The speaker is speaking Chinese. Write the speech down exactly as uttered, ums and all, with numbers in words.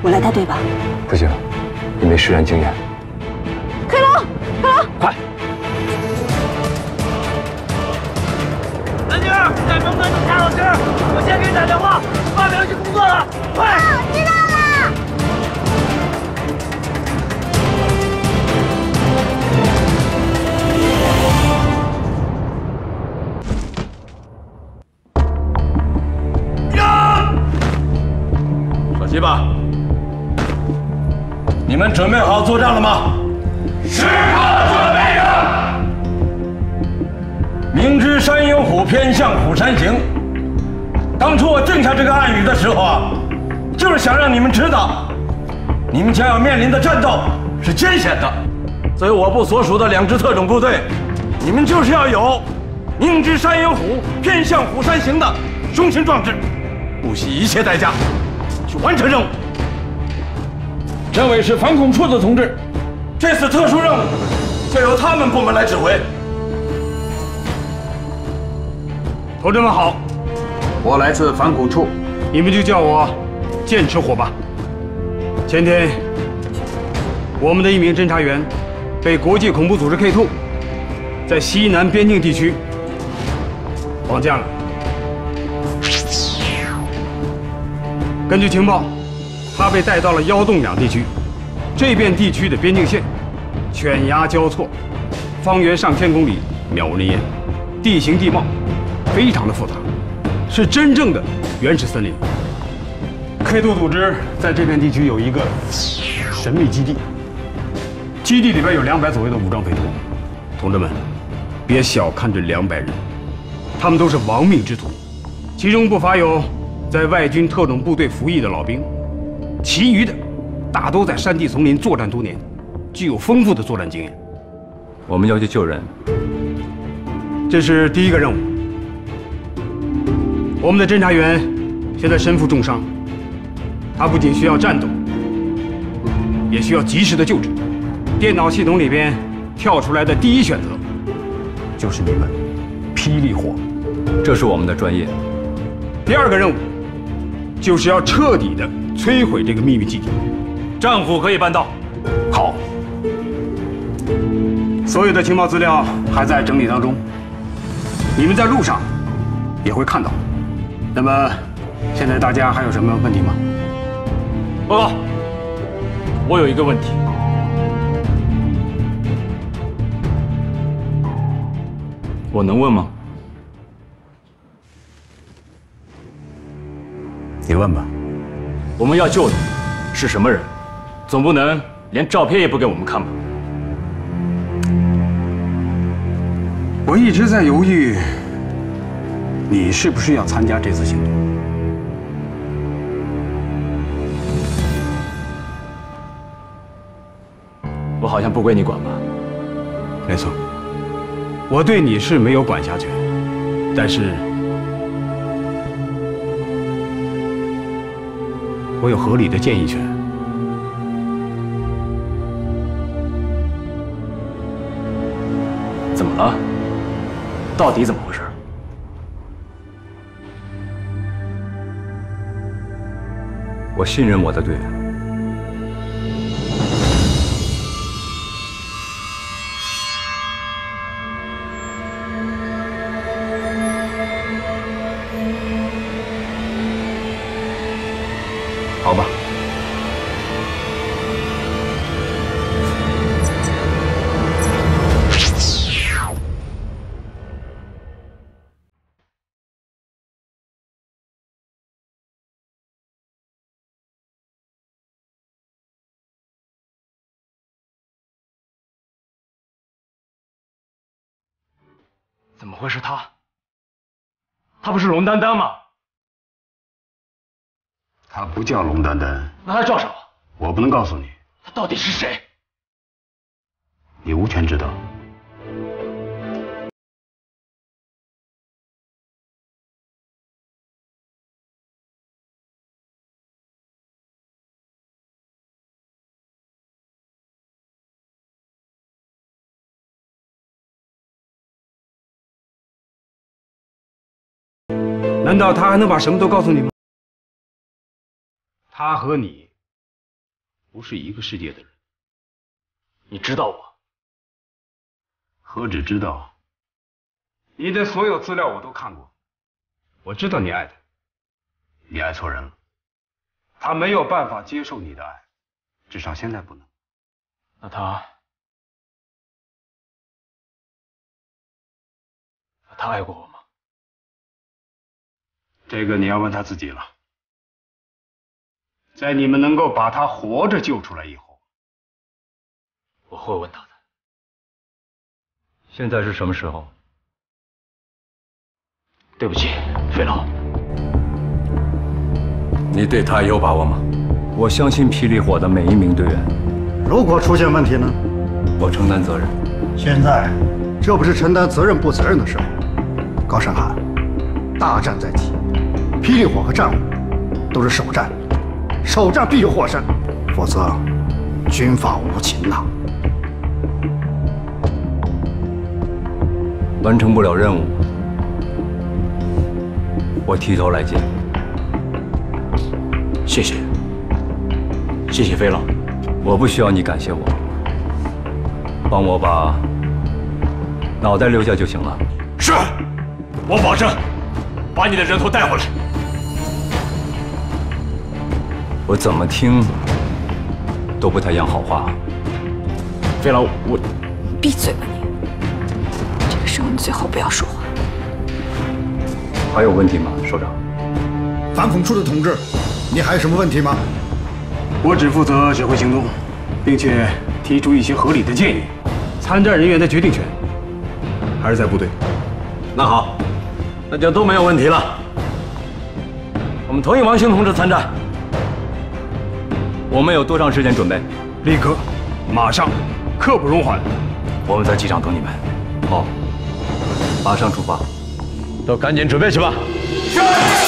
我来带队吧。 不行，你没实战经验。 开龙，开龙， 快！ 蓝军，在门关等夏老师，我先给你打电话，外面要去工作了，快！ 哦，知道了。 小西吧，你们准备好作战了吗？ 时刻准备着。 明知山有虎，偏向虎山行。当初我定下这个暗语的时候啊，就是想让你们知道，你们将要面临的战斗是艰险的。所以我部所属的两支特种部队，你们就是要有明知山有虎，偏向虎山行的雄心壮志，不惜一切代价去完成任务。政委是反恐处的同志，这次特殊任务就由他们部门来指挥。同志们好， 我来自反恐处， 你们就叫我剑齿虎吧。前天，我们的一名侦察员被国际恐怖组织 K 二 在西南边境地区绑架了。根据情报，他被带到了幺洞两地区，这片地区的边境线犬牙交错，方圆上千公里，渺无人烟，地形地貌非常的复杂，是真正的原始森林。K 二 组织在这片地区有一个神秘基地，基地里边有两百左右的武装匪徒。同志们，别小看这两百人，他们都是亡命之徒，其中不乏有在外军特种部队服役的老兵，其余的大都在山地丛林作战多年，具有丰富的作战经验。 我们要去救人， 这是第一个任务。我们的侦察员现在身负重伤，他不仅需要战斗，也需要及时的救治。电脑系统里边跳出来的第一选择就是你们，霹雳火， 这是我们的专业。 第二个任务就是要彻底的摧毁这个秘密基地。 战虎可以办到。 好，所有的情报资料还在整理当中，你们在路上也会看到。那么，现在大家还有什么问题吗？ 报告，我有一个问题。我能问吗？ 你问吧。 我们要救的是什么人？总不能连照片也不给我们看吧？ 我一直在犹豫，你是不是要参加这次行动？ 我好像不归你管吧？ 没错，我对你是没有管辖权，但是我有合理的建议权。 怎么了？到底怎么回事？ 我信任我的队员。 好吧。 怎么会是他？他不是龙丹丹吗？ 他不叫龙丹丹， 那他叫什么？ 我不能告诉你， 他到底是谁？ 你无权知道。难道他还能把什么都告诉你吗？他和你不是一个世界的人。 你知道我？ 何止知道，你的所有资料我都看过，我知道你爱他，你爱错人了，他没有办法接受你的爱，至少现在不能。 那他，他爱过我吗？ 这个你要问他自己了。在你们能够把他活着救出来以后， 我会问他的。 现在是什么时候？ 对不起，费老。 你对他有把握吗？我相信霹雳火的每一名队员。 如果出现问题呢？ 我承担责任。 现在，这不是承担责任不责任的时候。高胜汉，大战在即，霹雳火和战五都是首战，首战必有获胜，否则军法无情呐。 完成不了任务，我提头来见。 谢谢，谢谢飞老。 我不需要你感谢我，帮我把脑袋留下就行了。 是，我保证把你的人头带回来。 我怎么听都不太像好话。 飞老，我闭嘴吧你！这个时候你最好不要说话。 还有问题吗，首长？ 反恐处的同志，你还有什么问题吗？ 我只负责指挥行动，并且提出一些合理的建议。参战人员的决定权还是在部队。 那好，那就都没有问题了。我们同意王兴同志参战。 我们有多长时间准备？ 立刻，马上，刻不容缓。 我们在机场等你们。 好，马上出发。 都赶紧准备去吧。 是。